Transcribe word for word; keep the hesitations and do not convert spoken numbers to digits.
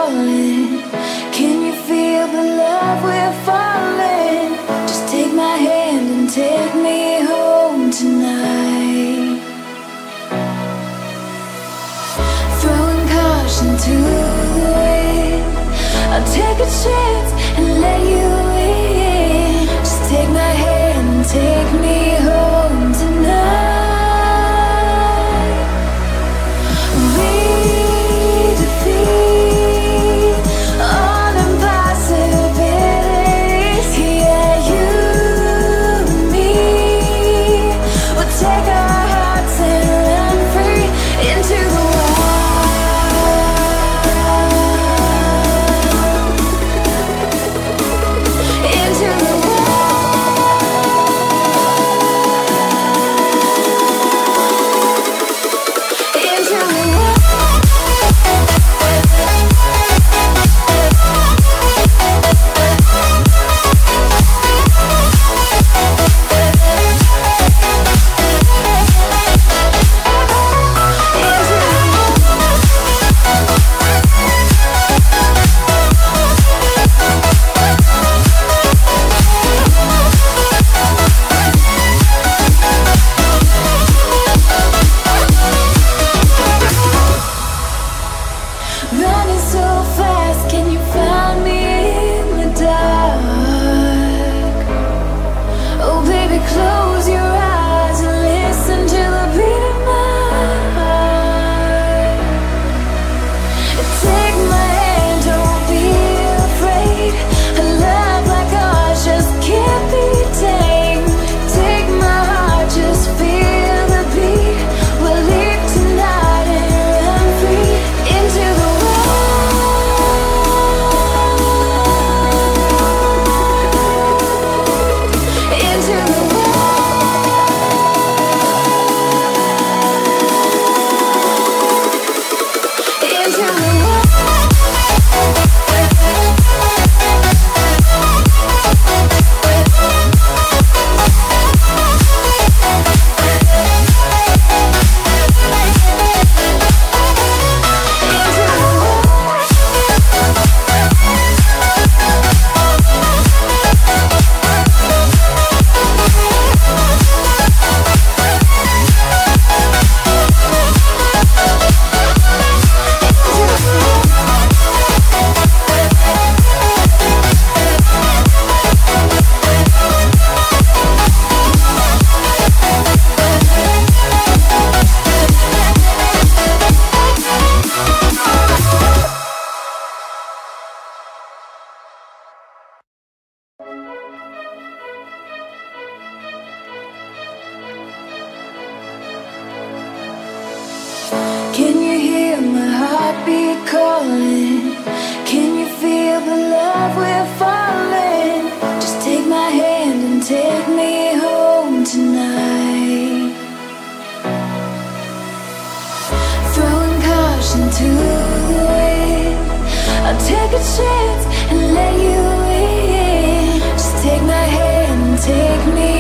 calling. Can you feel the love we're falling? Just take my hand and take me home tonight. Throwing caution to the wind, I'll take a chance and let you in. Just take my hand and take me home tonight. Can you hear my heartbeat calling? Can you feel the love we're falling? Just take my hand and take me home tonight. Throwing caution to the wind, I'll take a chance and let you in. Just take my hand and take me